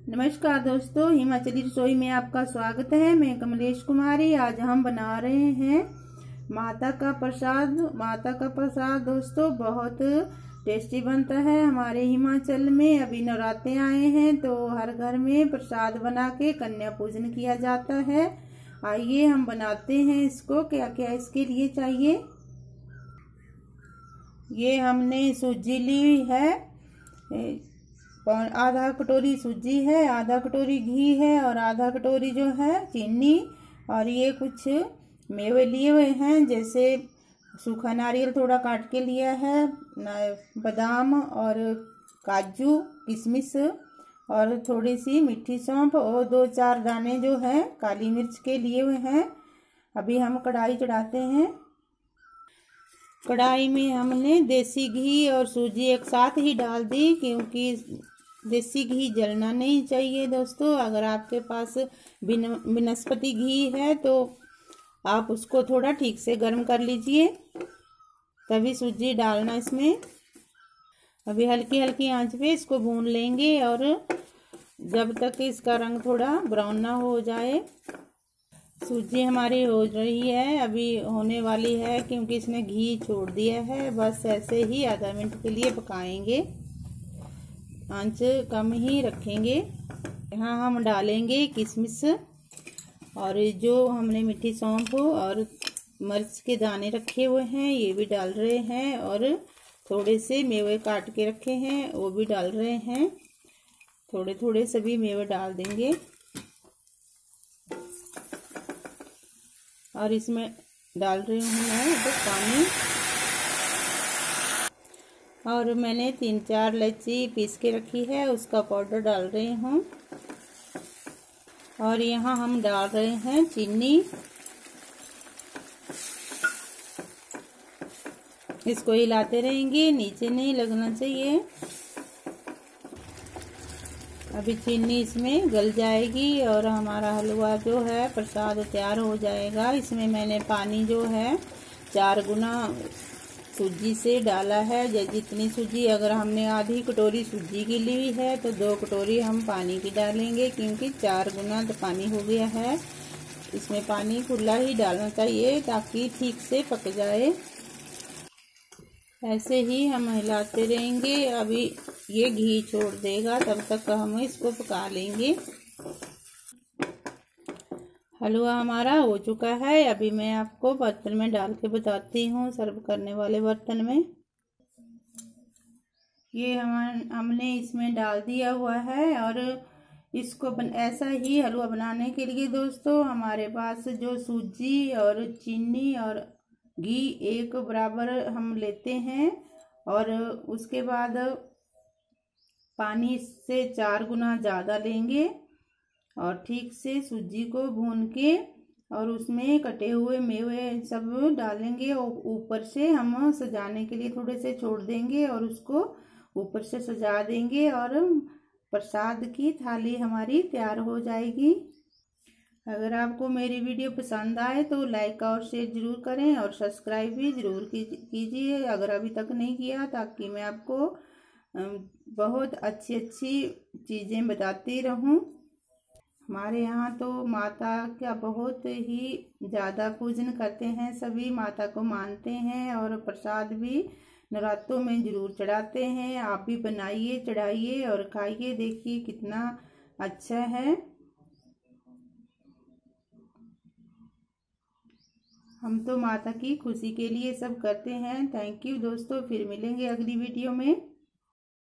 नमस्कार दोस्तों, हिमाचली रसोई में आपका स्वागत है। मैं कमलेश कुमारी। आज हम बना रहे हैं माता का प्रसाद। माता का प्रसाद दोस्तों बहुत टेस्टी बनता है। हमारे हिमाचल में अभी नवरात्रे आए हैं तो हर घर में प्रसाद बना के कन्या पूजन किया जाता है। आइए हम बनाते हैं इसको। क्या क्या इसके लिए चाहिए। ये हमने सूजी ली है, आधा कटोरी सूजी है, आधा कटोरी घी है और आधा कटोरी जो है चीनी। और ये कुछ मेवे लिए हुए हैं, जैसे सूखा नारियल थोड़ा काट के लिया है, बादाम और काजू किशमिश और थोड़ी सी मीठी सौंफ और 2-4 दाने जो है काली मिर्च के लिए हुए हैं। अभी हम कढ़ाई चढ़ाते हैं। कढ़ाई में हमने देसी घी और सूजी एक साथ ही डाल दी, क्योंकि देसी घी जलना नहीं चाहिए दोस्तों। अगर आपके पास वनस्पति घी है तो आप उसको थोड़ा ठीक से गर्म कर लीजिए, तभी सूजी डालना इसमें। अभी हल्की हल्की आंच पे इसको भून लेंगे और जब तक इसका रंग थोड़ा ब्राउन ना हो जाए। सूजी हमारी हो रही है, अभी होने वाली है, क्योंकि इसने घी छोड़ दिया है। बस ऐसे ही आधा मिनट के लिए पकाएंगे, आंच कम ही रखेंगे। यहाँ हम डालेंगे किशमिश और जो हमने मीठी सौंफ और मिर्च के दाने रखे हुए हैं ये भी डाल रहे हैं, और थोड़े से मेवे काट के रखे हैं वो भी डाल रहे हैं। थोड़े थोड़े सभी मेवे डाल देंगे और इसमें डाल रही हूँ मैं पानी। और मैंने 3-4 इलायची पीस के रखी है, उसका पाउडर डाल रही हूँ। और यहाँ हम डाल रहे हैं चीनी। इसको हिलाते रहेंगे, नीचे नहीं लगना चाहिए। अभी चीनी इसमें गल जाएगी और हमारा हलवा जो है प्रसाद तैयार हो जाएगा। इसमें मैंने पानी जो है 4 गुना सूजी से डाला है। जितनी सूजी, अगर हमने आधी कटोरी सूजी की ली है तो 2 कटोरी हम पानी की डालेंगे, क्योंकि 4 गुना तो पानी हो गया है। इसमें पानी खुला ही डालना चाहिए ताकि ठीक से पक जाए। ऐसे ही हम हिलाते रहेंगे। अभी ये घी छोड़ देगा, तब तक हम इसको पका लेंगे। हलवा हमारा हो चुका है। अभी मैं आपको बर्तन में डाल के बताती हूँ, सर्व करने वाले बर्तन में। ये हमने इसमें डाल दिया हुआ है। और इसको ऐसा ही हलवा बनाने के लिए दोस्तों हमारे पास जो सूजी और चीनी और घी एक बराबर हम लेते हैं, और उसके बाद पानी से 4 गुना ज़्यादा लेंगे और ठीक से सूजी को भून के और उसमें कटे हुए मेवे सब डालेंगे। और ऊपर से हम सजाने के लिए थोड़े से छोड़ देंगे और उसको ऊपर से सजा देंगे, और प्रसाद की थाली हमारी तैयार हो जाएगी। अगर आपको मेरी वीडियो पसंद आए तो लाइक और शेयर जरूर करें और सब्सक्राइब भी जरूर कीजिए अगर अभी तक नहीं किया, ताकि मैं आपको बहुत अच्छी चीज़ें बताती रहूं। हमारे यहाँ तो माता का बहुत ही ज़्यादा पूजन करते हैं, सभी माता को मानते हैं और प्रसाद भी नवरात्रों में जरूर चढ़ाते हैं। आप भी बनाइए, चढ़ाइए और खाइए, देखिए कितना अच्छा है। हम तो माता की खुशी के लिए सब करते हैं। थैंक यू दोस्तों, फिर मिलेंगे अगली वीडियो में।